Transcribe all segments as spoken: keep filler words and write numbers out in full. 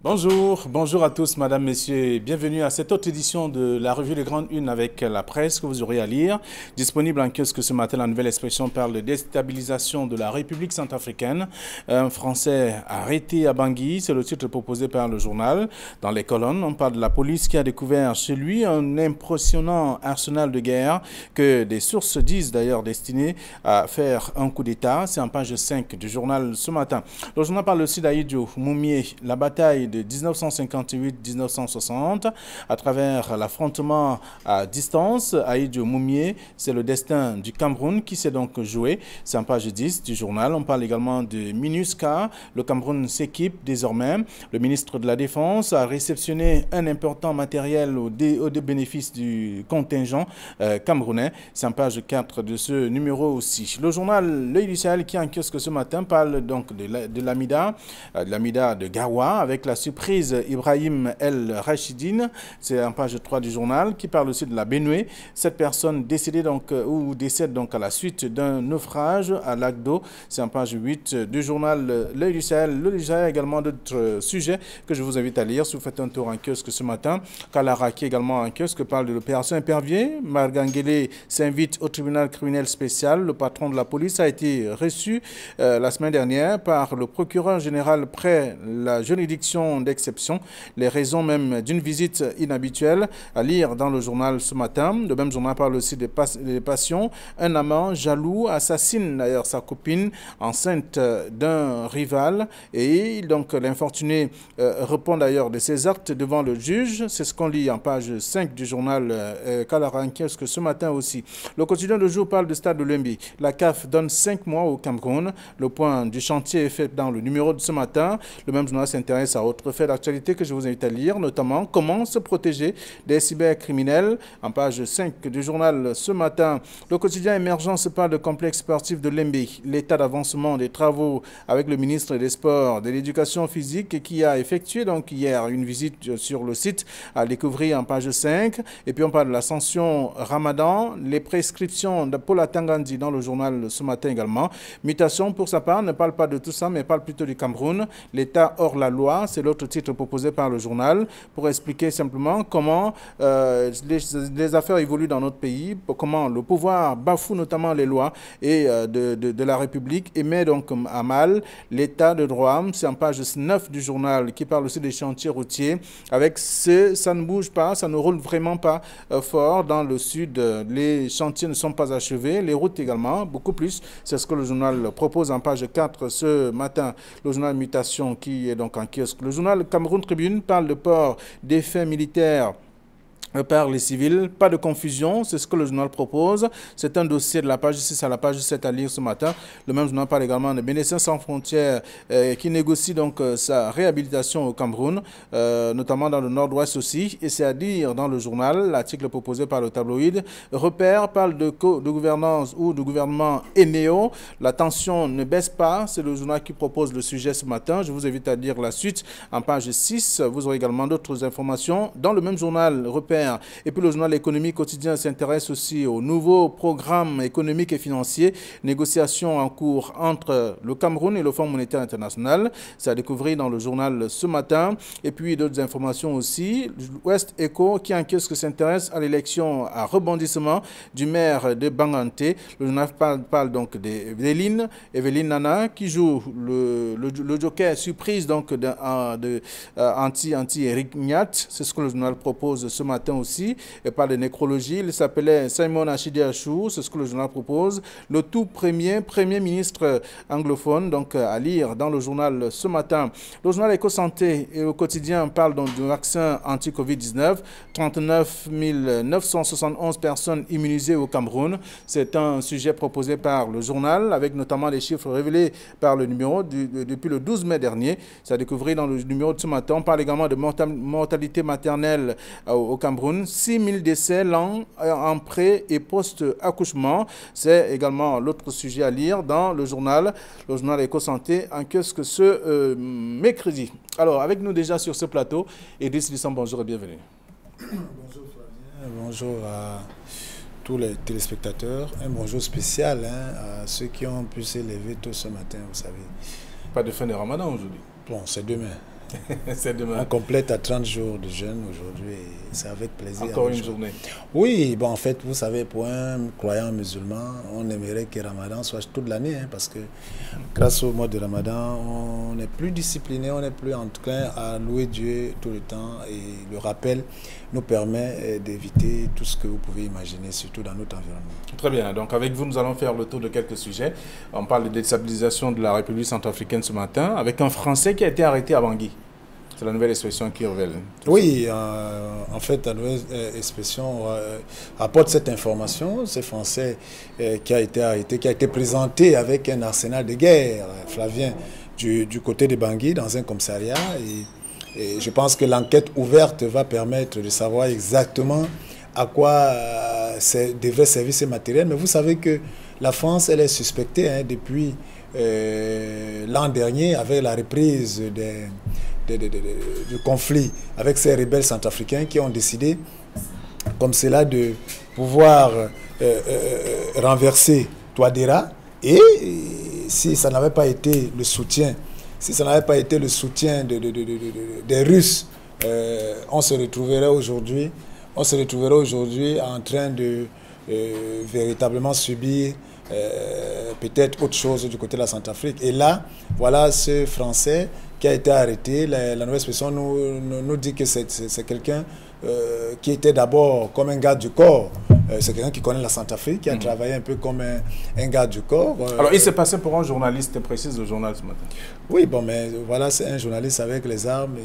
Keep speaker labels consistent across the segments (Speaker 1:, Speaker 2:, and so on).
Speaker 1: Bonjour, bonjour à tous, madame, messieurs. Bienvenue à cette autre édition de la revue Les Grandes Unes avec la presse que vous aurez à lire. Disponible en kiosque ce matin, la Nouvelle Expression parle de déstabilisation de la République centrafricaine. Un Français arrêté à Bangui, c'est le titre proposé par le journal. Dans les colonnes, on parle de la police qui a découvert chez lui un impressionnant arsenal de guerre que des sources disent d'ailleurs destiné à faire un coup d'État. C'est en page cinq du journal ce matin. Le journal parle aussi d'Ahidjo Moumié, la bataille de mille neuf cent cinquante-huit à mille neuf cent soixante à travers l'affrontement à distance. Ahidjo Moumié, c'est le destin du Cameroun qui s'est donc joué. C'est en page dix du journal. On parle également de MINUSCA. Le Cameroun s'équipe désormais. Le ministre de la Défense a réceptionné un important matériel au, dé, au bénéfice du contingent euh, camerounais. C'est en page quatre de ce numéro aussi. Le journal L'Œil du Sahel qui en kiosque ce matin parle donc de l'Amida, de l'Amida de Gawa avec la surprise Ibrahim El Rachidine. C'est en page trois du journal qui parle aussi de la Benue. Cette personne décédée donc ou décède donc à la suite d'un naufrage à Lagdo. C'est en page huit du journal L'Œil du Sahel. L'Œil du Sahel a également d'autres sujets que je vous invite à lire si vous faites un tour en kiosque ce matin. Kalara qui également en kiosque parle de l'opération Épervier. Margangele s'invite au tribunal criminel spécial. Le patron de la police a été reçu euh, la semaine dernière par le procureur général près la juridiction d'exception, les raisons même d'une visite inhabituelle à lire dans le journal ce matin. Le même journal parle aussi des, pas des passions. Un amant jaloux assassine d'ailleurs sa copine enceinte d'un rival et donc l'infortuné euh, répond d'ailleurs de ses actes devant le juge. C'est ce qu'on lit en page cinq du journal euh, Kalarankiesque ce matin aussi. Le quotidien de jour parle de Stade de Lembi. La C A F donne cinq mois au Cameroun. Le point du chantier est fait dans le numéro de ce matin. Le même journal s'intéresse à autre fait d'actualité que je vous invite à lire, notamment comment se protéger des cybercriminels. En page cinq du journal ce matin, le quotidien Émergence parle de complexe sportif de Lembi, l'état d'avancement des travaux avec le ministre des Sports, de l'Éducation physique qui a effectué donc hier une visite sur le site à découvrir en page cinq. Et puis on parle de l'ascension Ramadan, les prescriptions de Paula Tangandi dans le journal ce matin également. Mutation pour sa part ne parle pas de tout ça mais parle plutôt du Cameroun. L'état hors la loi, c'est l'autre titre proposé par le journal pour expliquer simplement comment euh, les, les affaires évoluent dans notre pays, comment le pouvoir bafoue notamment les lois et, euh, de, de, de la République et met donc à mal l'état de droit. C'est en page neuf du journal qui parle aussi des chantiers routiers. Avec ce, ça ne bouge pas, ça ne roule vraiment pas euh, fort dans le sud. Les chantiers ne sont pas achevés, les routes également, beaucoup plus. C'est ce que le journal propose en page quatre ce matin. Le journal Mutation qui est donc en kiosque. Le journal Cameroun Tribune parle de port des faits militaires par les civils. Pas de confusion, c'est ce que le journal propose. C'est un dossier de la page six à la page sept à lire ce matin. Le même journal parle également de Médecins sans frontières euh, qui négocie donc euh, sa réhabilitation au Cameroun, euh, notamment dans le nord-ouest aussi. Et c'est à dire dans le journal, l'article proposé par le tabloïd. Repère parle de, de gouvernance ou de gouvernement Eneo. La tension ne baisse pas. C'est le journal qui propose le sujet ce matin. Je vous invite à lire la suite en page six. Vous aurez également d'autres informations. Dans le même journal, Repère. Et puis le journal Économie quotidien s'intéresse aussi au nouveau programme économique et financier, négociation en cours entre le Cameroun et le Fonds monétaire international. C'est à découvrir dans le journal ce matin. Et puis d'autres informations aussi. West Echo qui en kiosque s'intéresse à l'élection à rebondissement du maire de Banganté. Le journal parle, parle donc d'Evelyne, Evelyne Nana qui joue le, le, le joker surprise donc de, de, de uh, anti, anti-Eric Niat. C'est ce que le journal propose ce matin aussi, et par de nécrologie. Il s'appelait Simon Achidi Achou, c'est ce que le journal propose. Le tout premier Premier ministre anglophone, donc à lire dans le journal ce matin. Le journal Éco-Santé et au quotidien parle donc du vaccin anti-Covid dix-neuf. trente-neuf mille neuf cent soixante et onze personnes immunisées au Cameroun. C'est un sujet proposé par le journal, avec notamment les chiffres révélés par le numéro du, de, depuis le douze mai dernier. C'est à découvrir dans le numéro de ce matin. On parle également de mortalité maternelle au Cameroun. six mille décès l'an en pré- et post-accouchement. C'est également l'autre sujet à lire dans le journal, le journal Éco-Santé, en kiosque ce euh, mercredi. Alors, avec nous déjà sur ce plateau, Idriss Lisson, bonjour et bienvenue.
Speaker 2: Bonjour Flavien, bonjour à tous les téléspectateurs. Un bonjour spécial hein, à ceux qui ont pu s'élever tôt ce matin, vous savez.
Speaker 1: Pas de fin de Ramadan aujourd'hui?
Speaker 2: Bon, c'est demain.
Speaker 1: C'est demain.
Speaker 2: On complète à trente jours de jeûne aujourd'hui. C'est avec plaisir.
Speaker 1: Encore une journée.
Speaker 2: Oui, bon, en fait, vous savez, pour un croyant musulman, on aimerait que Ramadan soit toute l'année, hein, parce que grâce au mois de Ramadan, on est plus discipliné, on est plus enclin à louer Dieu tout le temps. Et le rappel nous permet d'éviter tout ce que vous pouvez imaginer, surtout dans notre environnement.
Speaker 1: Très bien. Donc, avec vous, nous allons faire le tour de quelques sujets. On parle de déstabilisation de la République centrafricaine ce matin, avec un Français qui a été arrêté à Bangui. C'est la nouvelle expression qui révèle.
Speaker 2: Oui, euh, en fait, la nouvelle expression euh, apporte cette information. Ce Français euh, qui a été arrêté, qui a été présenté avec un arsenal de guerre, Flavien, du, du côté de Bangui, dans un commissariat. Et, et je pense que l'enquête ouverte va permettre de savoir exactement à quoi euh, devrait servir ces matériels. Mais vous savez que la France, elle est suspectée hein, depuis euh, l'an dernier, avec la reprise des... De, de, de, de, du conflit avec ces rebelles centrafricains qui ont décidé, comme cela, de pouvoir euh, euh, renverser Touadéra. Et si ça n'avait pas été le soutien, si ça n'avait pas été le soutien de, de, de, de, de, des Russes, euh, on se retrouverait aujourd'hui, on se retrouverait aujourd'hui en train de euh, véritablement subir euh, peut-être autre chose du côté de la Centrafrique. Et là, voilà ce Français qui a été arrêté. La, la nouvelle expression nous, nous, nous dit que c'est quelqu'un euh, qui était d'abord comme un garde du corps. Euh, c'est quelqu'un qui connaît la Centrafrique, qui a mmh. travaillé un peu comme un, un garde du corps. Euh,
Speaker 1: Alors, il s'est passé pour un journaliste, précise le journal ce matin.
Speaker 2: Oui, bon, mais voilà, c'est un journaliste avec les armes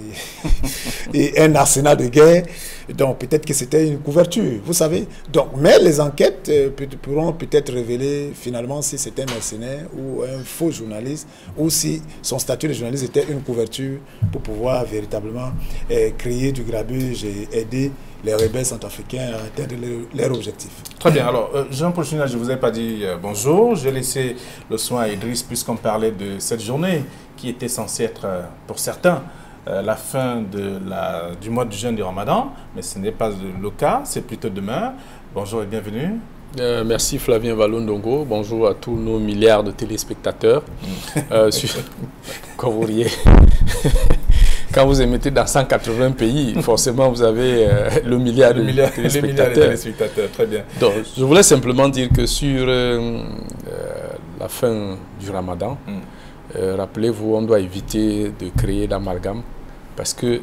Speaker 2: et, et un arsenal de guerre. Donc, peut-être que c'était une couverture, vous savez. Donc, mais les enquêtes euh, pourront peut-être révéler finalement si c'était un mercenaire ou un faux journaliste, ou si son statut de journaliste était une couverture pour pouvoir véritablement euh, créer du grabuge et aider les rebelles centrafricains à atteindre leur, leur objectif.
Speaker 1: Très bien. Alors, euh, Jean-Paul China, je ne vous ai pas dit euh, bonjour. J'ai laissé le soin à Idriss puisqu'on parlait de cette journée qui était censée être, euh, pour certains, euh, la fin de la, du mois de jeûne du Ramadan. Mais ce n'est pas le cas, c'est plutôt demain. Bonjour et bienvenue.
Speaker 3: Euh, merci Flavien Vallon-Dongo. Bonjour à tous nos milliards de téléspectateurs. euh, sur... Quand vous riez. Quand vous émettez dans cent quatre-vingts pays, forcément vous avez euh, le milliard de
Speaker 1: milliard,
Speaker 3: téléspectateurs.
Speaker 1: de téléspectateurs. Très bien.
Speaker 3: Donc, je voulais simplement dire que sur euh, euh, la fin du Ramadan, mm. euh, rappelez-vous, on doit éviter de créer l'amalgame parce que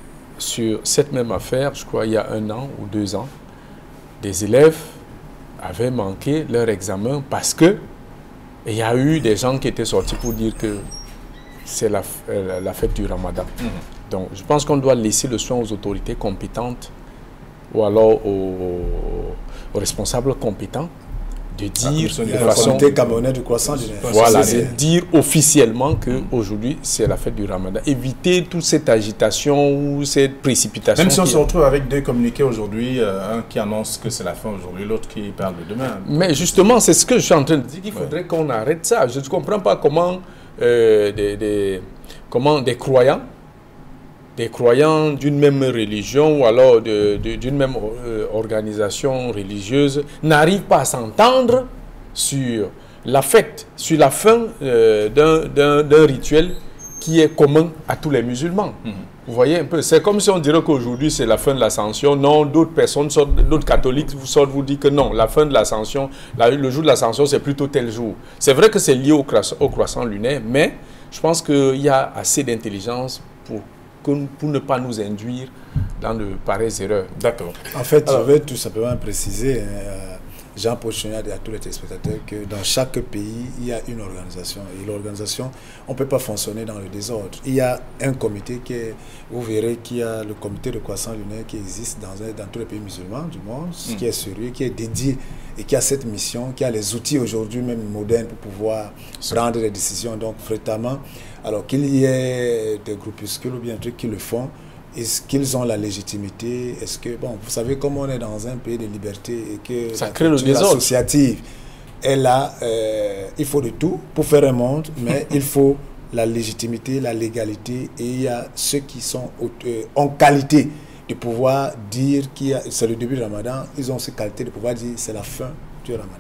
Speaker 3: sur cette même affaire, je crois il y a un an ou deux ans, des élèves avaient manqué leur examen parce que il y a eu des gens qui étaient sortis pour dire que c'est la, euh, la fête du Ramadan. Mmh. Donc, je pense qu'on doit laisser le soin aux autorités compétentes ou alors aux, aux responsables compétents de dire
Speaker 2: ah, de façon... du croissant,
Speaker 3: voilà, de dire officiellement qu'aujourd'hui, c'est la fête du Ramadan. Éviter toute cette agitation ou cette précipitation.
Speaker 1: Même si on se retrouve avec deux communiqués aujourd'hui, euh, un qui annonce que c'est la fin aujourd'hui, l'autre qui parle de demain.
Speaker 3: Mais justement, c'est ce que je suis en train de dire, qu'il faudrait ouais. qu'on arrête ça. Je ne comprends pas comment... Euh, des, des, comment, des croyants, des croyants d'une même religion ou alors d'une même euh, organisation religieuse n'arrivent pas à s'entendre sur la fête, sur la fin euh, d'un rituel qui est commun à tous les musulmans. Mm-hmm. Vous voyez un peu, c'est comme si on dirait qu'aujourd'hui c'est la fin de l'ascension. Non, d'autres personnes, d'autres catholiques vous sortent, vous disent que non, la fin de l'ascension, le jour de l'ascension c'est plutôt tel jour. C'est vrai que c'est lié au croissant, au croissant lunaire, mais je pense qu'il y a assez d'intelligence pour, pour ne pas nous induire dans de pareilles erreurs.
Speaker 1: D'accord.
Speaker 2: En fait, Alors, je vais tout simplement préciser, euh, Jean-Paul Chouinard et à tous les téléspectateurs, que dans chaque pays, il y a une organisation. Et l'organisation, on ne peut pas fonctionner dans le désordre. Il y a un comité qui est, vous verrez qu'il y a le comité de croissance lunaire qui existe dans, un, dans tous les pays musulmans du monde, mm. qui est sérieux, qui est dédié et qui a cette mission, qui a les outils aujourd'hui même modernes pour pouvoir prendre des décisions. Donc, fréquemment, alors qu'il y ait des groupuscules ou bien des trucs qui le font, est-ce qu'ils ont la légitimité? Est-ce que, bon, vous savez, comme on est dans un pays de liberté et que
Speaker 3: ça crée le désordre
Speaker 2: associative est là, euh, il faut de tout pour faire un monde, mais il faut la légitimité, la légalité, et il y a ceux qui sont euh, en qualité de pouvoir dire que c'est le début du Ramadan, ils ont cette qualité de pouvoir dire c'est la fin du Ramadan.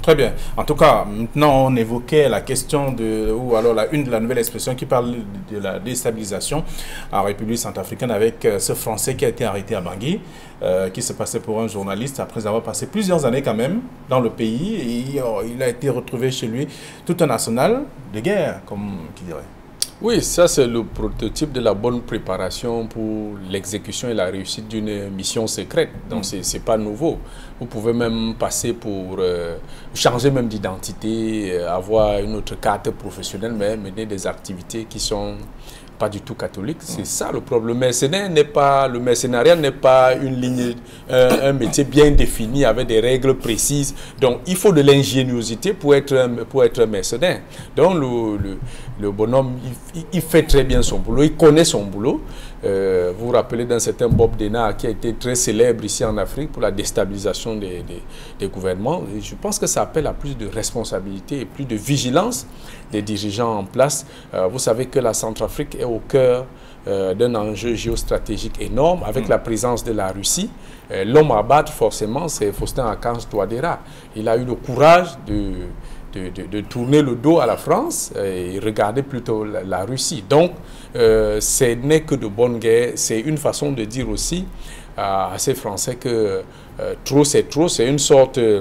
Speaker 1: Très bien. En tout cas, maintenant, on évoquait la question de, ou alors la une de la nouvelle expression qui parle de la déstabilisation en République centrafricaine avec ce Français qui a été arrêté à Bangui, euh, qui se passait pour un journaliste après avoir passé plusieurs années quand même dans le pays. Et oh, il a été retrouvé chez lui tout un arsenal de guerre, comme qui dirait.
Speaker 3: Oui, ça c'est le prototype de la bonne préparation pour l'exécution et la réussite d'une mission secrète. Donc mm. c'est pas nouveau. Vous pouvez même passer pour euh, changer même d'identité, euh, avoir une autre carte professionnelle, mais mener des activités qui sont pas du tout catholiques. Mm. C'est ça le problème. Le mercenaire n'est pas, le mercenariat n'est pas une ligne, euh, un métier bien défini avec des règles précises. Donc il faut de l'ingéniosité pour être pour être mercenaire. Donc le, le Le bonhomme, il, il fait très bien son boulot, il connaît son boulot. Euh, vous vous rappelez d'un certain Bob Denard qui a été très célèbre ici en Afrique pour la déstabilisation des, des, des gouvernements. Et je pense que ça appelle à plus de responsabilité et plus de vigilance des dirigeants en place. Euh, vous savez que la Centrafrique est au cœur euh, d'un enjeu géostratégique énorme avec mmh. la présence de la Russie. Euh, L'homme à battre, forcément, c'est Faustin Archange Touadéra. Il a eu le courage de... De, de, de tourner le dos à la France et regarder plutôt la, la Russie. Donc, euh, ce n'est que de bonne guerre. C'est une façon de dire aussi euh, à ces Français que euh, trop c'est trop. C'est une sorte euh,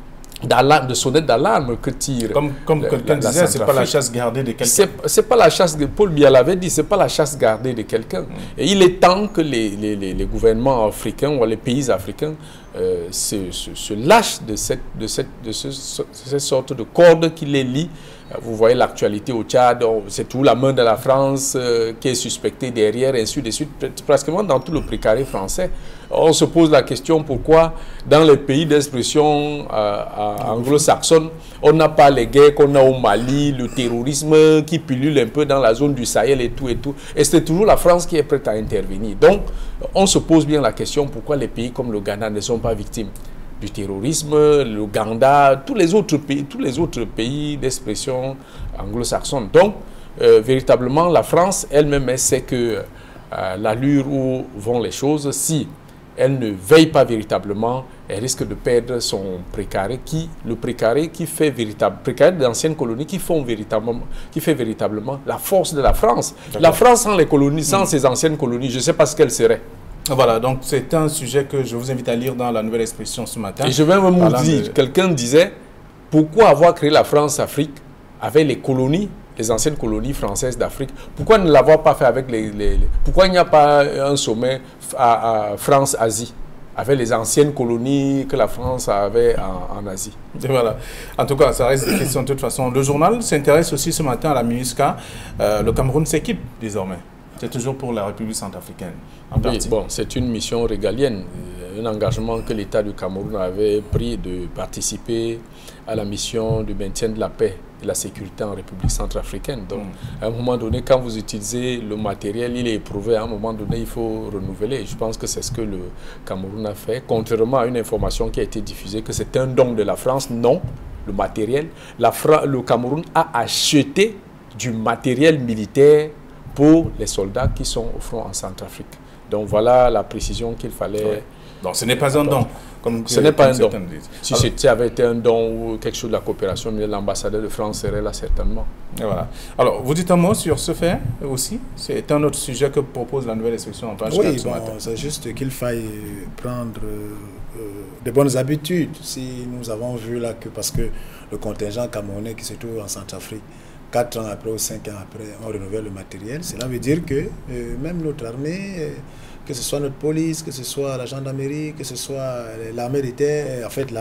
Speaker 3: de sonnette d'alarme que tire.
Speaker 1: Comme, comme quelqu'un disait, c'est pas la chasse gardée de quelqu'un.
Speaker 3: C'est pas la chasse, Paul Biya l'avait dit, c'est pas la chasse gardée de quelqu'un. Mm. Et il est temps que les, les, les gouvernements africains ou les pays africains Euh, se, se, se lâche de cette, de cette, de ce, cette sorte de corde qui les lie. Vous voyez l'actualité au Tchad, c'est tout la main de la France euh, qui est suspectée derrière, et ainsi de suite, pratiquement dans tout le précaré français. On se pose la question pourquoi dans les pays d'expression euh, anglo-saxonne, on n'a pas les guerres qu'on a au Mali, le terrorisme qui pilule un peu dans la zone du Sahel et tout et tout. Et c'est toujours la France qui est prête à intervenir. Donc, on se pose bien la question pourquoi les pays comme le Ghana ne sont pas victimes du terrorisme, l'Ouganda, tous les autres pays, tous les autres pays d'expression anglo-saxonne. Donc, euh, véritablement, la France elle-même sait que euh, l'allure où vont les choses, si elle ne veille pas véritablement, elle risque de perdre son précaré, qui, le précaré qui fait véritable, précaré d'anciennes colonies qui font véritablement, qui fait véritablement la force de la France. La France sans les colonies, sans mmh. ses anciennes colonies, je ne sais pas ce qu'elle serait.
Speaker 1: Voilà, donc c'est un sujet que je vous invite à lire dans la nouvelle expression ce matin.
Speaker 3: Et je vais même vous dire, de... quelqu'un disait, pourquoi avoir créé la France-Afrique avec les colonies, les anciennes colonies françaises d'Afrique, pourquoi ne l'avoir pas fait avec les, les, les... Pourquoi il n'y a pas un sommet à, à France-Asie avec les anciennes colonies que la France avait en, en Asie.
Speaker 1: Et voilà. En tout cas, ça reste des questions de toute façon. Le journal s'intéresse aussi ce matin à la MINUSCA. Euh, le Cameroun s'équipe désormais. C'est toujours pour la République centrafricaine. En
Speaker 3: oui, bon, c'est une mission régalienne, un engagement que l'État du Cameroun avait pris de participer à la mission de maintien de la paix et de la sécurité en République centrafricaine. Donc, mm. à un moment donné, quand vous utilisez le matériel, il est éprouvé. À un moment donné, il faut renouveler. Je pense que c'est ce que le Cameroun a fait. Contrairement à une information qui a été diffusée que c'est un don de la France, non. Le matériel, la Fra le Cameroun a acheté du matériel militaire pour les soldats qui sont au front en Centrafrique. Donc voilà la précision qu'il fallait.
Speaker 1: Oui. Donc ce n'est pas un don.
Speaker 3: Comme ce n'est pas un don. Si c'était avait été un don ou quelque chose de la coopération, l'ambassadeur de France serait là certainement.
Speaker 1: Et voilà. Alors, vous dites un mot sur ce fait aussi. C'est un autre sujet que propose la nouvelle expression en page
Speaker 2: oui,
Speaker 1: quatre ce
Speaker 2: bon,
Speaker 1: matin.
Speaker 2: C'est juste qu'il faille prendre euh, de bonnes habitudes. Si nous avons vu là que, parce que le contingent camerounais qui se trouve en Centrafrique, quatre ans après ou cinq ans après, on renouvelle le matériel. Cela veut dire que euh, même notre armée, euh, que ce soit notre police, que ce soit la gendarmerie, que ce soit l'armée de terre, en fait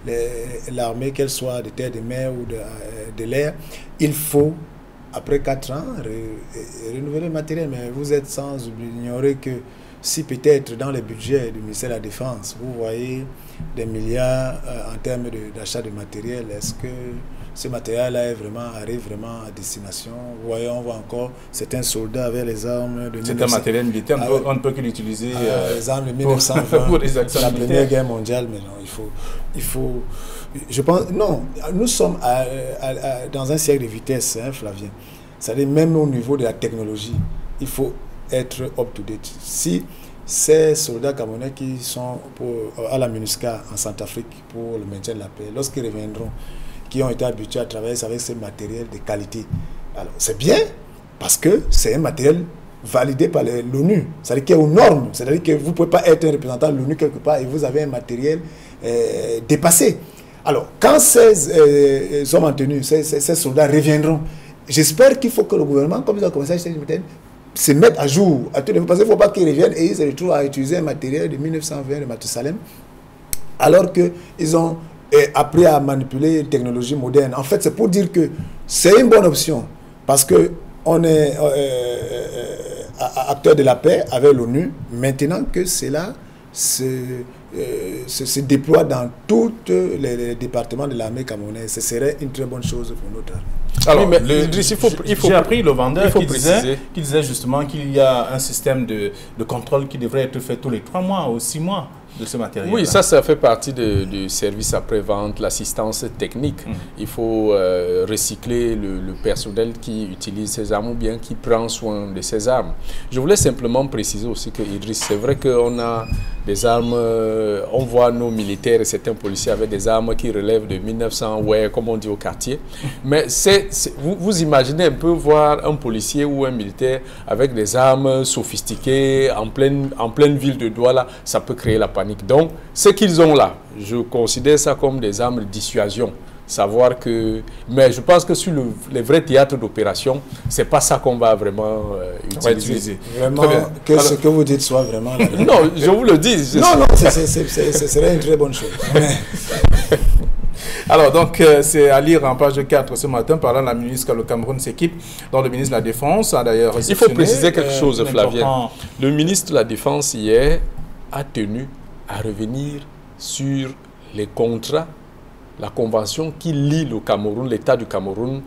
Speaker 2: l'armée, qu'elle soit de terre, de mer ou de, de l'air, il faut, après quatre ans, re, renouveler le matériel. Mais vous êtes sans ignorer que si peut-être dans le budget du ministère de la Défense, vous voyez des milliards euh, en termes d'achat de, de matériel, est-ce que ce matériel-là vraiment, arrive vraiment à destination? Vous voyez, on voit encore certains soldats avec les armes de...
Speaker 1: C'est un matériel militaire, ah, on ne peut que l'utiliser...
Speaker 2: Euh, les armes de mille neuf cent vingt, pour les actions la militaires. Première guerre mondiale, mais non, il faut... Il faut je pense... Non, nous sommes à, à, à, dans un siècle de vitesse, hein, Flavien. C'est-à-dire, même au niveau de la technologie, il faut être up-to-date. Si ces soldats camerounais qui sont pour, à la MINUSCA en Centrafrique pour le maintien de la paix, lorsqu'ils reviendront, qui ont été habitués à travailler avec ce matériel de qualité. Alors, c'est bien, parce que c'est un matériel validé par l'ONU, c'est-à-dire qu'il est aux normes, c'est-à-dire que vous ne pouvez pas être un représentant de l'ONU quelque part et vous avez un matériel euh, dépassé. Alors, quand ces euh, hommes en tenue, ces, ces, ces soldats reviendront, j'espère qu'il faut que le gouvernement, comme ils ont commencé à acheter des se mettre à jour, à tout le monde, parce qu'il ne faut pas qu'ils reviennent et ils se retrouvent à utiliser un matériel de mille neuf cent vingt de Mathusalem, alors qu'ils ont euh, appris à manipuler une technologie moderne. En fait, c'est pour dire que c'est une bonne option, parce qu'on est euh, euh, acteur de la paix avec l'ONU, maintenant que cela se, euh, se, se déploie dans tous les, les départements de l'armée camerounaise, ce serait une très bonne chose pour notre armée.
Speaker 1: Alors, oui, mais le, il faut, il faut, j'ai appris le vendeur qui disait, qui disait justement qu'il y a un système de, de contrôle qui devrait être fait tous les trois mois ou six mois de ce matériel.
Speaker 3: Oui, ça, ça fait partie de, du service après-vente, l'assistance technique. Mmh. Il faut euh, recycler le, le personnel qui utilise ces armes ou bien qui prend soin de ces armes. Je voulais simplement préciser aussi que, Idriss, c'est vrai qu'on a des armes, euh, on voit nos militaires et certains policiers avec des armes qui relèvent de mille neuf cents, ouais, comme on dit au quartier. Mais c'est, vous, vous imaginez un peu voir un policier ou un militaire avec des armes sophistiquées en pleine, en pleine ville de Douala, ça peut créer la panique. Donc, ce qu'ils ont là, je considère ça comme des armes de dissuasion. Savoir que... Mais je pense que sur le, les vrais théâtres d'opération, c'est pas ça qu'on va vraiment euh, utiliser.
Speaker 2: utiliser. Vraiment, que alors, ce que vous dites soit vraiment... La
Speaker 3: non, je vous le dis. Je
Speaker 2: non, non, ce serait une très bonne chose.
Speaker 1: Alors, donc, euh, c'est à lire en page quatre ce matin, parlant de la ministre que le Cameroun s'équipe, dont le ministre de la Défense a d'ailleurs...
Speaker 3: Il faut préciser quelque euh, chose, Flavien. Le ministre de la Défense, hier, a tenu à revenir sur les contrats, la convention qui lie le Cameroun, l'État du Cameroun,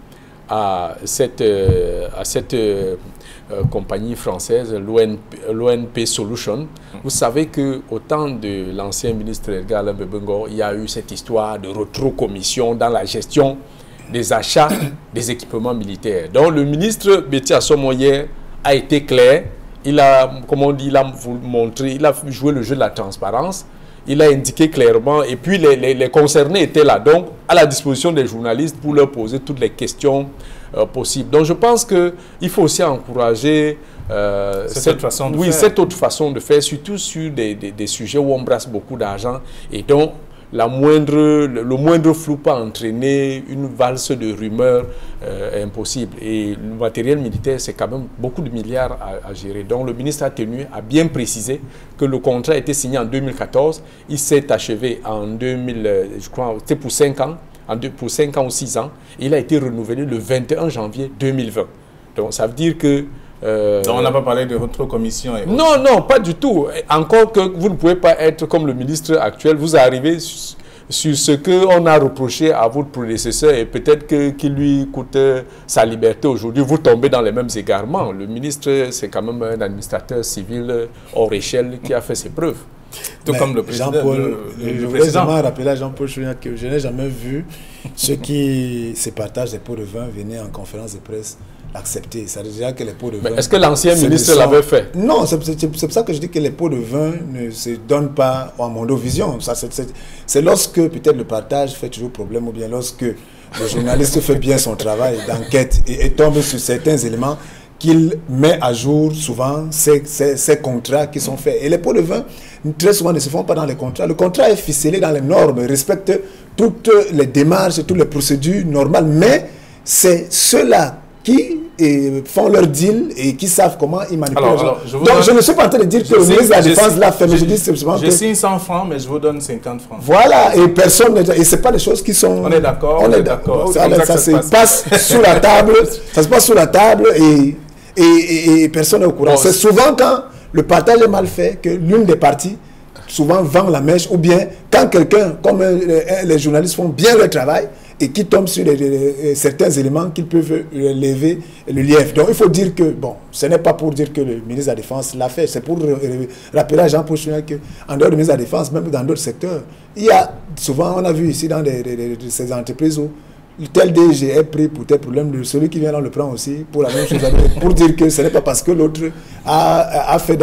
Speaker 3: à cette, euh, à cette euh, euh, compagnie française, l'O N P Solutions. Vous savez qu'au temps de l'ancien ministre Edgar Alain Bebengo, il y a eu cette histoire de rétrocommission dans la gestion des achats des équipements militaires. Donc le ministre Betty Assomo hier a été clair. Il a, comme on dit, il a montré, il a joué le jeu de la transparence. Il a indiqué clairement, et puis les, les, les concernés étaient là, donc à la disposition des journalistes pour leur poser toutes les questions euh, possibles. Donc je pense qu'il faut aussi encourager euh,
Speaker 1: cette,
Speaker 3: cette,
Speaker 1: autre façon de
Speaker 3: oui,
Speaker 1: faire.
Speaker 3: cette autre façon de faire, surtout sur des, des, des sujets où on brasse beaucoup d'argent, et donc la moindre, le, le moindre flou peut entraîner une valse de rumeurs euh, impossible. Et le matériel militaire, c'est quand même beaucoup de milliards à, à gérer. Donc le ministre a tenu à bien préciser que le contrat a été signé en deux mille quatorze. Il s'est achevé en deux mille, je crois, c'était pour cinq ans, en deux, pour cinq ans ou six ans. Et il a été renouvelé le vingt et un janvier deux mille vingt. Donc ça veut dire que
Speaker 1: Euh, Donc on n'a pas parlé de votre commission et
Speaker 3: non, non, pas du tout. Encore que vous ne pouvez pas être comme le ministre actuel. Vous arrivez sur, sur ce qu'on a reproché à votre prédécesseur et peut-être que, qu'il lui coûte sa liberté aujourd'hui. Vous tombez dans les mêmes égarements. Le ministre, c'est quand même un administrateur civil hors échelle qui a fait ses preuves.
Speaker 1: Tout comme le président.
Speaker 2: Jean-Paul,
Speaker 1: le, le,
Speaker 2: je
Speaker 1: le
Speaker 2: voudrais vraiment rappeler à Jean-Paul Chouniat que je n'ai jamais vu ceux qui se partagent des pots de vin venir en conférence de presse accepter. Ça veut dire que les pots de vin...
Speaker 3: Est-ce que l'ancien ministre l'avait fait?
Speaker 2: Non, c'est pour ça que je dis que les pots de vin ne se donnent pas en mondovision. C'est lorsque peut-être le partage fait toujours problème ou bien lorsque le journaliste fait bien son travail d'enquête et, et tombe sur certains éléments qu'il met à jour souvent ces, ces, ces contrats qui sont faits. Et les pots de vin, très souvent, ne se font pas dans les contrats. Le contrat est ficelé dans les normes, respecte toutes les démarches, toutes les procédures normales, mais c'est ceux-là qui et font leur deal et qui savent comment ils manipulent. Alors, alors, je Donc donne, je ne suis pas en train de dire que le ministre de la Défense l'a fait, mais je dis simplement que...
Speaker 1: Je signe cent francs, mais je vous donne cinquante francs.
Speaker 2: Voilà, et personne... Et ce n'est pas des choses qui sont...
Speaker 1: On est d'accord, on est d'accord.
Speaker 2: Ça, ça, ça se passe, passe sous la table, ça se passe sous la table et, et, et, et personne n'est au courant. C'est souvent quand le partage est mal fait que l'une des parties souvent vend la mèche, ou bien quand quelqu'un, comme euh, les journalistes font bien leur travail, et qui tombent sur les, les, les, certains éléments qu'ils peuvent lever le lièvre. Donc il faut dire que, bon, ce n'est pas pour dire que le ministre de la Défense l'a fait, c'est pour rappeler à Jean-Paul Chouniat qu'en dehors du ministre de la Défense, même dans d'autres secteurs, il y a souvent, on a vu ici dans des, des, des, des, ces entreprises où tel D G est pris pour tel problème, celui qui vient là le prend aussi pour la même chose, pour dire que ce n'est pas parce que l'autre a, a fait dans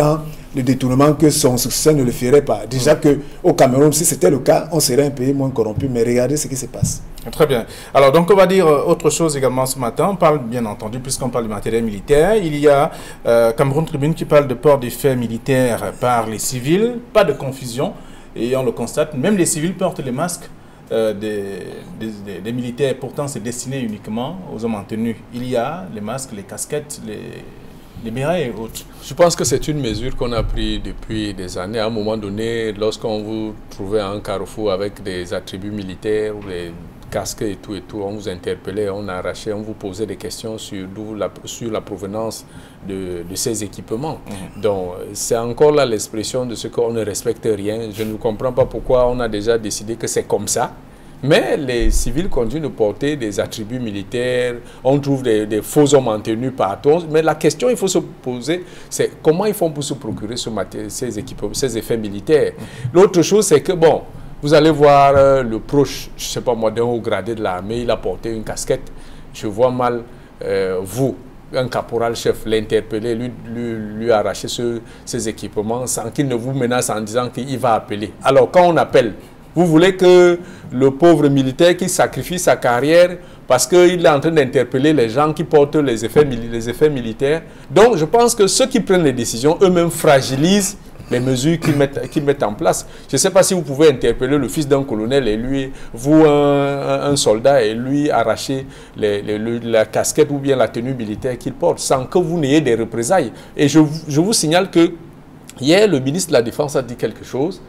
Speaker 2: le détournement que son successeur ne le ferait pas. Déjà que au Cameroun, si c'était le cas, on serait un pays moins corrompu. Mais regardez ce qui se passe.
Speaker 1: Très bien. Alors, donc, on va dire autre chose également ce matin. On parle, bien entendu, puisqu'on parle du matériel militaire. Il y a euh, Cameroun Tribune qui parle de port des faits militaires par les civils. Pas de confusion. Et on le constate, même les civils portent les masques euh, des, des, des, des militaires. Pourtant, c'est destiné uniquement aux hommes en tenue. Il y a les masques, les casquettes, les... les bérets et autres.
Speaker 3: Je pense que c'est une mesure qu'on a prise depuis des années. À un moment donné, lorsqu'on vous trouvait à un carrefour avec des attributs militaires ou des casques et tout et tout, on vous interpellait, on arrachait, on vous posait des questions sur, la, sur la provenance de, de ces équipements. Mmh. Donc, c'est encore là l'expression de ce qu'on ne respecte rien. Je ne comprends pas pourquoi on a déjà décidé que c'est comme ça. Mais les civils continuent de porter des attributs militaires, on trouve des, des faux hommes en tenue partout. Mais la question qu'il faut se poser, c'est comment ils font pour se procurer ce ces, équipements, ces effets militaires. L'autre chose, c'est que, bon, vous allez voir euh, le proche, je ne sais pas moi, d'un haut gradé de l'armée, il a porté une casquette. Je vois mal, euh, vous, un caporal-chef, l'interpeller, lui, lui, lui arracher ce, ces équipements sans qu'il ne vous menace en disant qu'il va appeler. Alors, quand on appelle, vous voulez que le pauvre militaire qui sacrifie sa carrière parce qu'il est en train d'interpeller les gens qui portent les effets, les effets militaires. Donc, je pense que ceux qui prennent les décisions, eux-mêmes fragilisent les mesures qu'ils mettent, qu'ils mettent en place. Je ne sais pas si vous pouvez interpeller le fils d'un colonel et lui, vous, un, un soldat, et lui arracher les, les, le, la casquette ou bien la tenue militaire qu'il porte sans que vous n'ayez des représailles. Et je, je vous signale que hier, le ministre de la Défense a dit quelque chose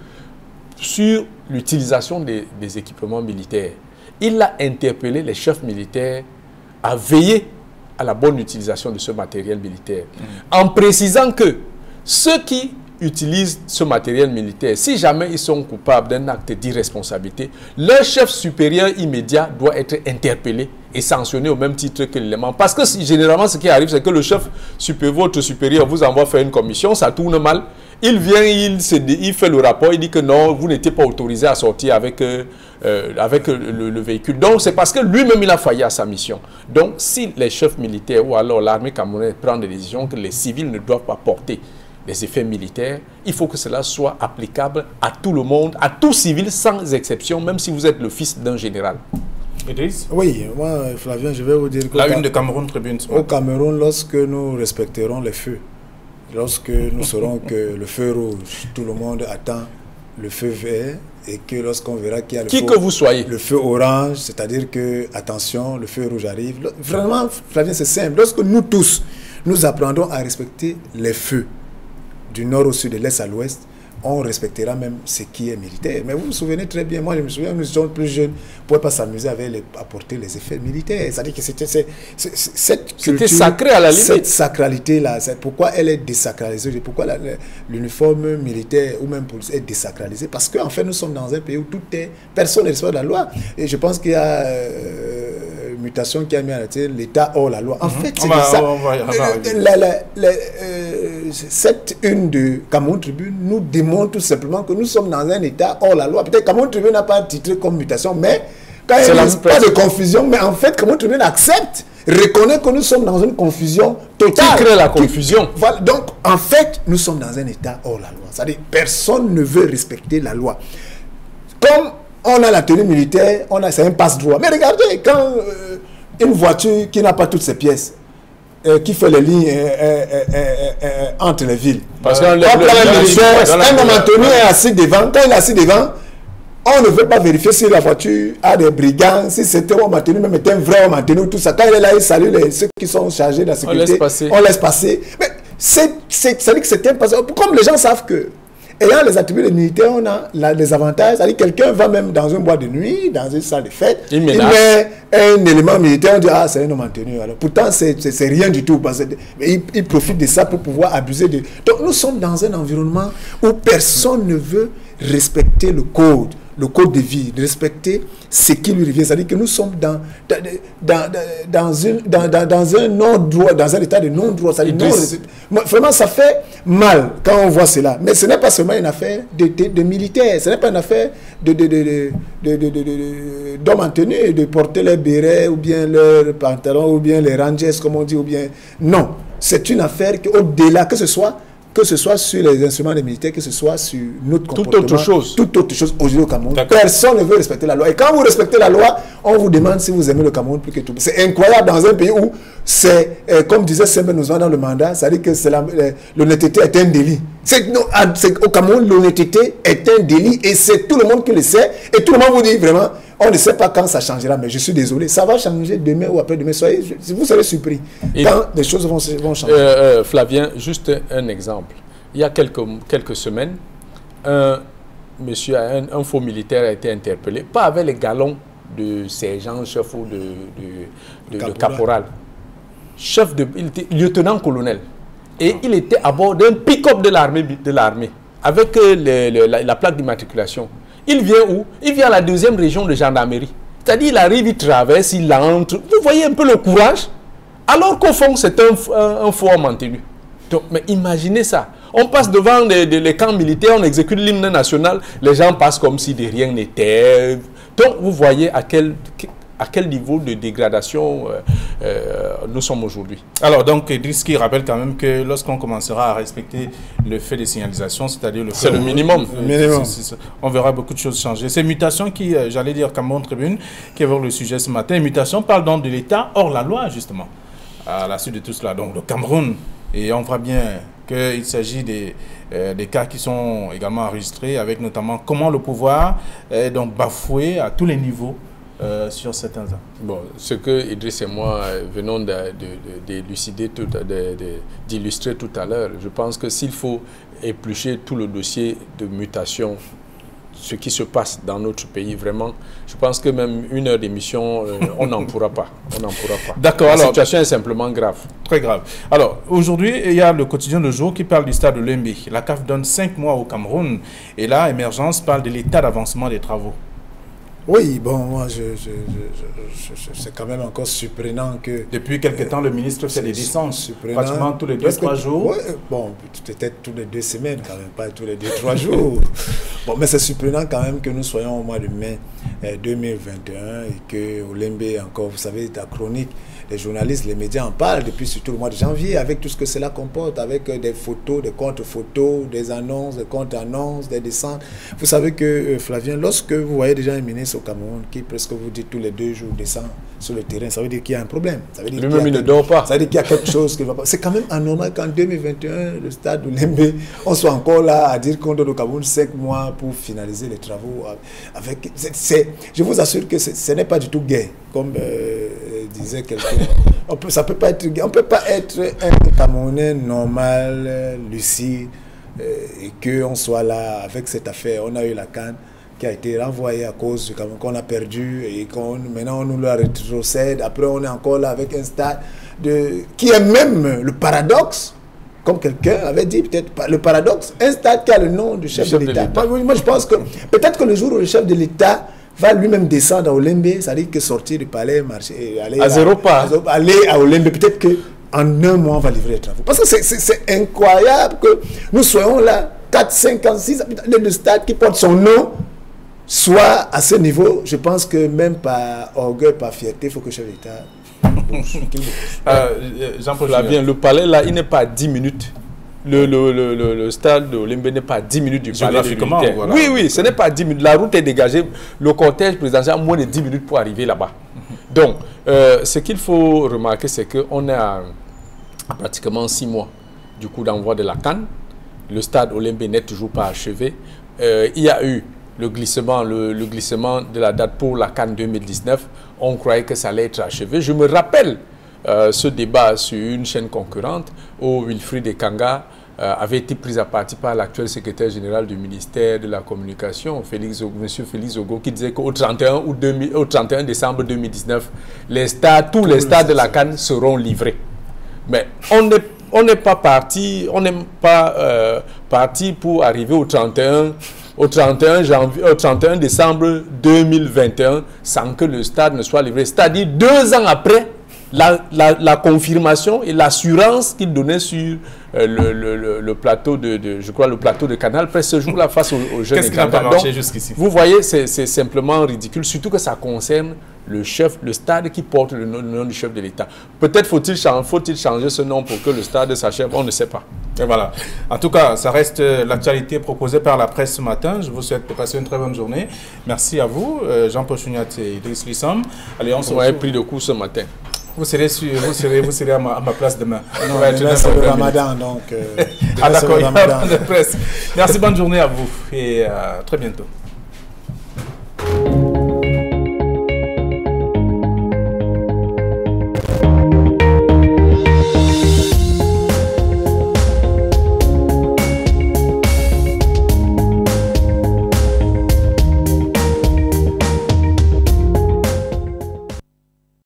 Speaker 3: sur l'utilisation des, des équipements militaires. Il a interpellé les chefs militaires à veiller à la bonne utilisation de ce matériel militaire, mmh. en précisant que ceux qui utilisent ce matériel militaire, si jamais ils sont coupables d'un acte d'irresponsabilité, leur chef supérieur immédiat doit être interpellé et sanctionné au même titre que l'élément. Parce que généralement, ce qui arrive, c'est que le chef supérieur, votre supérieur, vous envoie faire une commission, ça tourne mal. Il vient, il, se, il fait le rapport, il dit que non, vous n'étiez pas autorisé à sortir avec, euh, avec le, le véhicule. Donc, c'est parce que lui-même, il a failli à sa mission. Donc, si les chefs militaires ou alors l'armée camerounaise prennent des décisions que les civils ne doivent pas porter des effets militaires, il faut que cela soit applicable à tout le monde, à tout civil, sans exception, même si vous êtes le fils d'un général.
Speaker 1: Idriss?
Speaker 2: Oui, moi, Flavien, je vais vous dire que...
Speaker 1: La une de Cameroun Tribune.
Speaker 2: Au Cameroun, lorsque nous respecterons les feux, lorsque nous saurons que le feu rouge, tout le monde attend le feu vert, et que lorsqu'on verra qu'il y a le,
Speaker 3: Qui
Speaker 2: feu,
Speaker 3: que vous soyez.
Speaker 2: le feu orange, c'est-à-dire que, attention, le feu rouge arrive. Vraiment, Flavien, c'est simple. Lorsque nous tous, nous apprendrons à respecter les feux, du nord au sud, de l'est à l'ouest, on respectera même ce qui est militaire. Mais vous vous souvenez très bien, moi je me souviens, nous étions plus jeunes, on ne pouvait pas s'amuser avec les, apporter les effets militaires. C'est-à-dire que c'était cette culture,
Speaker 3: sacré à la limite.
Speaker 2: Cette sacralité-là, pourquoi elle est désacralisée, pourquoi l'uniforme militaire ou même police est désacralisé? Parce qu'en fait, nous sommes dans un pays où tout est, personne ne respecte la loi. Et je pense qu'il y a euh, mutation qui a mis à l'État hors la loi. En fait, c'est ça. On va, on va la, la, la, euh, cette une de Cameroun Tribune nous démontre tout simplement que nous sommes dans un État hors la loi. Peut-être Cameroun Tribune n'a pas titré comme mutation, mais quand il n'y a pas de confusion, mais en fait, Cameroun Tribune accepte, reconnaît que nous sommes dans une confusion totale.
Speaker 3: Qui crée la confusion?
Speaker 2: Qui, voilà, donc, en fait, nous sommes dans un État hors la loi. C'est-à-dire personne ne veut respecter la loi. Comme on a la tenue militaire, on a, c'est un passe-droit. Mais regardez, quand euh, une voiture qui n'a pas toutes ses pièces, euh, qui fait les lignes euh, euh, euh, euh, entre les villes, parce qu'un homme en tenue est assis devant, quand il est assis devant, on ne veut pas vérifier si la voiture a des brigands, si c'était un homme en tenue, même était un vrai homme en tenue, tout ça. Quand il est là, il salue les, ceux qui sont chargés de la sécurité. On laisse passer. On laisse passer. Mais c'est, c'est, ça dit que c'est un passe. Comme les gens savent que, ayant les attributs des militaires, on a la, les avantages. C'est-à-dire que quelqu'un va même dans un bois de nuit, dans une salle de fête, il, il met un élément militaire, on dit ah c'est un homme en tenue. Alors, pourtant c'est rien du tout. Parce que, mais il, il profite de ça pour pouvoir abuser de... Donc nous sommes dans un environnement où personne ne veut respecter le code, le code de vie, de respecter ce qui lui revient. C'est-à-dire que nous sommes dans, dans, dans, dans, une, dans, dans, dans un non-droit, dans un état de non-droit. Non, vraiment, ça fait mal quand on voit cela. Mais ce n'est pas seulement une affaire de, de, de militaires, ce n'est pas une affaire de, de, de, de, de, de, de, de, d'hommes en tenue, de porter les bérets ou bien leurs pantalons ou bien les rangers, comme on dit, ou bien... Non, c'est une affaire qu'au-delà, que ce soit que ce soit sur les instruments des militaires, que ce soit sur notre comportement.
Speaker 3: Toute autre chose.
Speaker 2: Toute autre chose aujourd'hui au Cameroun. Personne ne veut respecter la loi. Et quand vous respectez la loi, on vous demande si vous aimez le Cameroun plus que tout. C'est incroyable dans un pays où c'est, euh, comme disait Sembe Nouzouan dans le mandat, ça dit que l'honnêteté est un délit. Non, au Cameroun, l'honnêteté est un délit et c'est tout le monde qui le sait. Et tout le monde vous dit vraiment, on ne sait pas quand ça changera, mais je suis désolé, ça va changer demain ou après-demain. Soyez, vous serez surpris et quand les choses vont, vont changer.
Speaker 3: Euh, euh, Flavien, juste un exemple. Il y a quelques, quelques semaines, un monsieur, un, un faux militaire a été interpellé, pas avec les galons de sergent, chef ou de, de, de, de caporal. Chef de, il était lieutenant-colonel. Et il était à bord d'un pick-up de l'armée, de l'armée, avec euh, le, le, la, la plaque d'immatriculation. Il vient où? Il vient à la deuxième région de gendarmerie. C'est-à-dire, il arrive, il traverse, il entre. Vous voyez un peu le courage? Alors qu'au fond, c'est un, un, un fort mantenu. Donc, mais imaginez ça. On passe devant les, les, les camps militaires, on exécute l'hymne national, les gens passent comme si de rien n'était. Donc, vous voyez à quel... à quel niveau de dégradation euh, euh, nous sommes aujourd'hui.
Speaker 1: Alors, donc, Idriss qui rappelle quand même que lorsqu'on commencera à respecter le fait de signalisation, c'est-à-dire le...
Speaker 3: C'est le minimum.
Speaker 1: Euh,
Speaker 2: minimum.
Speaker 1: C est, c est, on verra beaucoup de choses changer. Ces mutations qui, euh, j'allais dire, Cameroun Tribune, qui évoque le sujet ce matin, mutations parlent donc de l'État hors la loi, justement, à la suite de tout cela. Donc, le Cameroun, et on voit bien qu'il s'agit des, euh, des cas qui sont également enregistrés, avec notamment comment le pouvoir est donc bafoué à tous les niveaux, Euh, sur certains ans.
Speaker 3: Bon, ce que Idriss et moi euh, venons d'élucider, d'illustrer tout à l'heure, je pense que s'il faut éplucher tout le dossier de mutation, ce qui se passe dans notre pays, vraiment, je pense que même une heure d'émission, euh, on n'en pourra pas. On n'en pourra pas.
Speaker 1: D'accord.
Speaker 3: La
Speaker 1: alors,
Speaker 3: situation est simplement grave.
Speaker 1: Très grave. Alors, aujourd'hui, il y a le quotidien de jour qui parle du stade de Lembe. La C A F donne cinq mois au Cameroun et là, Émergence parle de l'état d'avancement des travaux.
Speaker 2: Oui, bon, moi, je, je, je, je, je, c'est quand même encore surprenant que...
Speaker 1: Depuis quelque temps, le ministre fait des descentes, pratiquement tous les deux, trois jours.
Speaker 2: Ouais, bon, peut-être tous les deux semaines, quand même, pas tous les deux, trois jours. Bon, mais c'est surprenant quand même que nous soyons au mois de mai eh, deux mille vingt et un et que au Lembe encore, vous savez, la chronique, les journalistes, les médias en parlent depuis surtout le mois de janvier, avec tout ce que cela comporte, avec euh, des photos, des contre-photos, des annonces, des contre-annonces, des descentes. Vous savez que, euh, Flavien, lorsque vous voyez déjà un ministre au Cameroun qui, presque vous dit tous les deux jours, descend sur le terrain, ça veut dire qu'il y a un problème. Ça veut dire
Speaker 3: Lui-même, il ne dort pas.
Speaker 2: Ça veut dire qu'il y a quelque chose qui ne va pas. C'est quand même anormal qu'en deux mille vingt et un, le stade de Lembe, on soit encore là à dire qu'on donne au Cameroun cinq mois pour finaliser les travaux. Avec, c'est, c'est, je vous assure que ce n'est pas du tout gai, comme euh, disait quelqu'un. On peut, ça peut pas être, on ne peut pas être un Camerounais normal, euh, lucide, euh, et qu'on soit là avec cette affaire. On a eu la CAN qui a été renvoyée à cause du Cameroun, qu'on a perdu, et qu'on, maintenant on nous la rétrocède. Après, on est encore là avec un stade de, qui est même le paradoxe, comme quelqu'un avait dit, peut-être le paradoxe, un stade qui a le nom du chef, chef de l'État. Moi, je pense que peut-être que le jour où le chef de l'État va lui-même descendre à Olembe, ça veut dire que sortir du palais, marcher, aller
Speaker 3: à zéro pas.
Speaker 2: À, aller à Olembe, peut-être qu'en un mois, on va livrer les travaux. Parce que c'est incroyable que nous soyons là, quatre, cinq, six, le stade qui porte son nom soit à ce niveau. Je pense que même par orgueil, par fierté, il faut que le chef de l'État bouge.
Speaker 1: euh, Jean-Paul
Speaker 3: Flavien, le palais là, il n'est pas à dix minutes. Le, le, le, le, le stade de Olembe n'est pas à dix minutes du palais de militaire. Voilà. Oui, oui, ce n'est pas à dix minutes. La route est dégagée. Le cortège présidentiel a moins de dix minutes pour arriver là-bas. Donc, euh, ce qu'il faut remarquer, c'est qu'on est à, à pratiquement six mois du coup d'envoi de la CAN. Le stade Olembe n'est toujours pas achevé. Euh, il y a eu le glissement, le, le glissement de la date pour la CAN deux mille dix-neuf. On croyait que ça allait être achevé. Je me rappelle Euh, ce débat sur une chaîne concurrente où Wilfried Ekanga euh, avait été pris à partie par l'actuel secrétaire général du ministère de la Communication, Félix, M. Félix Ogo, qui disait qu'au trente et un, août deux mille, au trente et un décembre deux mille dix-neuf, les stades, tous les stades de la CAN seront livrés. Mais on n'est on n'est pas parti, on n'est pas euh, parti pour arriver au trente et un, au trente et un janvier, au trente et un décembre deux mille vingt et un sans que le stade ne soit livré. C'est-à-dire deux ans après, La, la, la confirmation et l'assurance qu'il donnait sur euh, le, le, le plateau de, de, je crois, le plateau de Canal Presse ce jour-là face aux, aux jeunes.
Speaker 1: Qu'est-ce qui n'a pas marché jusqu'ici?
Speaker 3: Vous voyez, c'est simplement ridicule, surtout que ça concerne le chef, le stade qui porte le nom, le nom du chef de l'État. Peut-être faut-il changer, faut-il changer ce nom pour que le stade s'achève, on ne sait pas.
Speaker 1: Et voilà. En tout cas, ça reste l'actualité proposée par la presse ce matin. Je vous souhaite de passer une très bonne journée. Merci à vous, euh, Jean-Paul Chouniat et Idriss Lissam. Allez, on se
Speaker 3: retrouve. pris de coup ce matin.
Speaker 1: Vous serez, sur, vous serez, vous serez à, ma, à ma place demain.
Speaker 2: Non, là, c'est le ramadan, donc... Euh,
Speaker 1: ah d'accord, il y a pas de presse. Merci, bonne journée à vous et à très bientôt.